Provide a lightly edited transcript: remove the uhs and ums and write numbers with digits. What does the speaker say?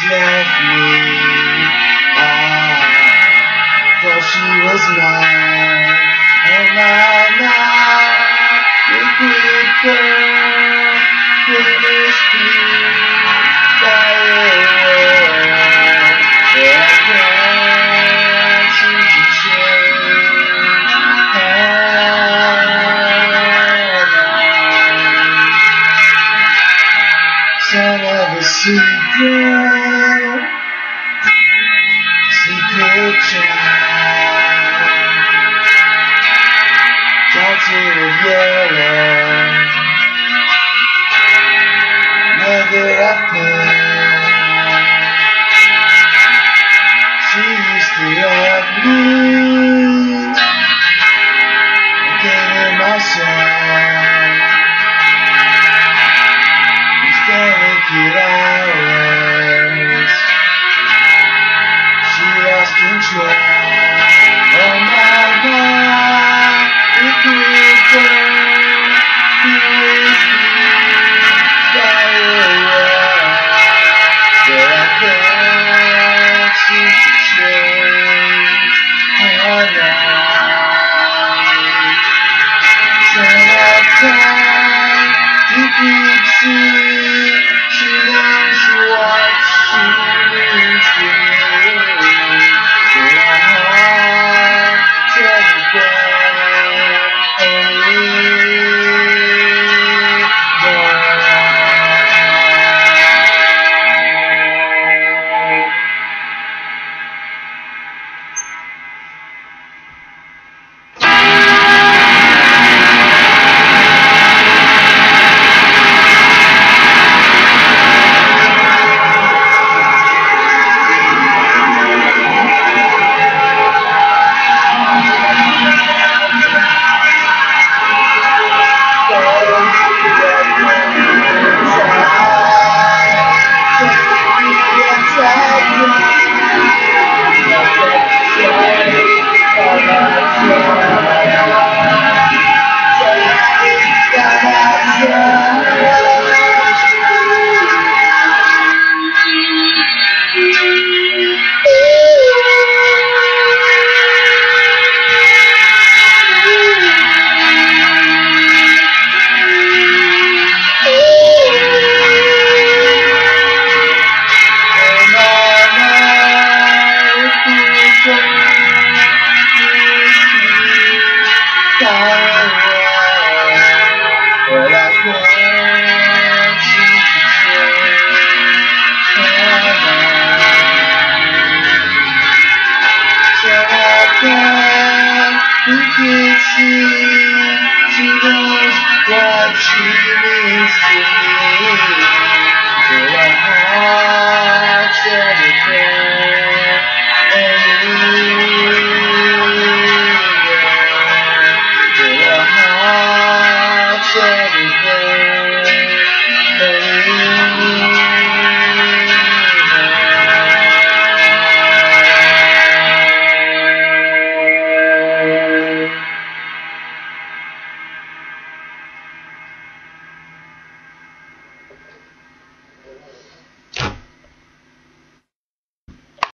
left me. I thought she was mine, and now you could go. Please be by your word. I can't seem to change. Son of a secret child, daughter of yellow, mother of pearl. She used to love me. I gave her my soul. These delicate hours, she lost control. Oh my God, if we go, please be by your word. But I can't seem to change her life. So I time to keep seeing, she knows what she means to me. So I have to go She knows what she means to me.